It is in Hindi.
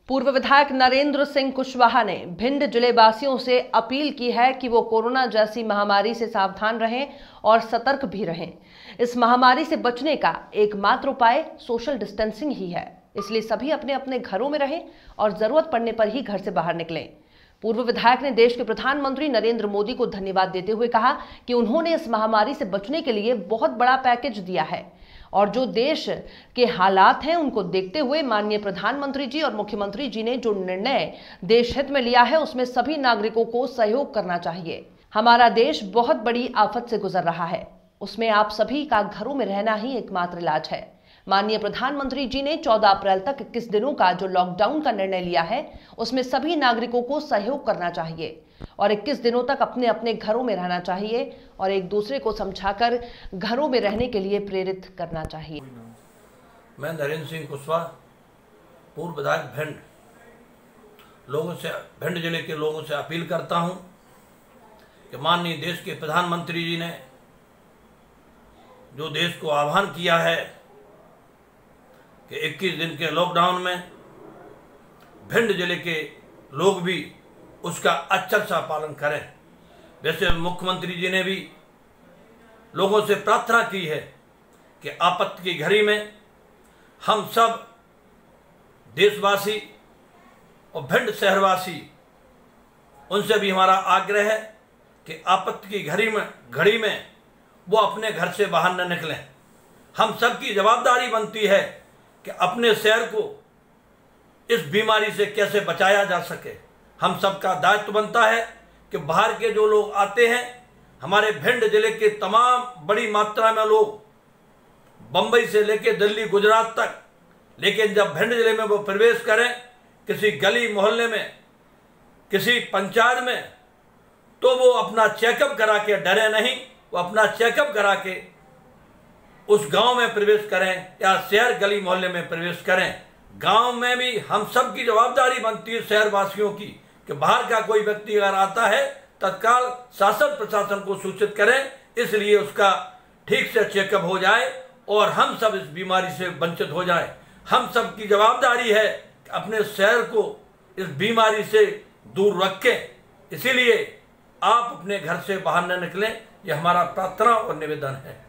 पूर्व विधायक नरेंद्र सिंह कुशवाहा ने भिंड जिले वासियों से अपील की है कि वो कोरोना जैसी महामारी से सावधान रहें और सतर्क भी रहें। इस महामारी से बचने का एकमात्र उपाय सोशल डिस्टेंसिंग ही है, इसलिए सभी अपने अपने घरों में रहें और जरूरत पड़ने पर ही घर से बाहर निकलें। पूर्व विधायक ने देश के प्रधानमंत्री नरेंद्र मोदी को धन्यवाद देते हुए कहा कि उन्होंने इस महामारी से बचने के लिए बहुत बड़ा पैकेज दिया है और जो देश के हालात हैं उनको देखते हुए माननीय प्रधानमंत्री जी और मुख्यमंत्री जी ने जो निर्णय देश हित में लिया है उसमें सभी नागरिकों को सहयोग करना चाहिए। हमारा देश बहुत बड़ी आफत से गुजर रहा है, उसमें आप सभी का घरों में रहना ही एकमात्र इलाज है। माननीय प्रधानमंत्री जी ने 14 अप्रैल तक 21 दिनों का जो लॉकडाउन का निर्णय लिया है उसमें सभी नागरिकों को सहयोग करना चाहिए और 21 दिनों तक अपने अपने घरों में रहना चाहिए और एक दूसरे को समझाकर घरों में रहने के लिए प्रेरित करना चाहिए। मैं नरेंद्र सिंह कुशवाहा, पूर्व विधायक भिंड जिले के लोगों से अपील करता हूं कि माननीय देश के प्रधानमंत्री जी ने जो देश को आह्वान किया है कि 21 दिन के लॉकडाउन में भिंड जिले के लोग भी उसका अच्छा सा पालन करें। वैसे मुख्यमंत्री जी ने भी लोगों से प्रार्थना की है कि आपत्ति की घड़ी में हम सब देशवासी और भिंड शहरवासी उनसे भी हमारा आग्रह है कि आपत्ति की घड़ी में वो अपने घर से बाहर न निकलें। हम सबकी जवाबदारी बनती है कि अपने शहर को इस बीमारी से कैसे बचाया जा सके। हम सबका दायित्व बनता है कि बाहर के जो लोग आते हैं, हमारे भिंड जिले के तमाम बड़ी मात्रा में लोग बंबई से लेकर दिल्ली गुजरात तक, लेकिन जब भिंड जिले में वो प्रवेश करें किसी गली मोहल्ले में, किसी पंचायत में, तो वो अपना चेकअप करा के डरे नहीं, वो अपना चेकअप करा के उस गांव में प्रवेश करें या शहर गली मोहल्ले में प्रवेश करें। गांव में भी हम सब की जवाबदारी बनती है शहरवासियों की कि बाहर का कोई व्यक्ति अगर आता है तत्काल शासन प्रशासन को सूचित करें, इसलिए उसका ठीक से चेकअप हो जाए और हम सब इस बीमारी से वंचित हो जाए। हम सब की जवाबदारी है कि अपने शहर को इस बीमारी से दूर रखें, इसीलिए आप अपने घर से बाहर न निकलें, यह हमारा प्रार्थना और निवेदन है।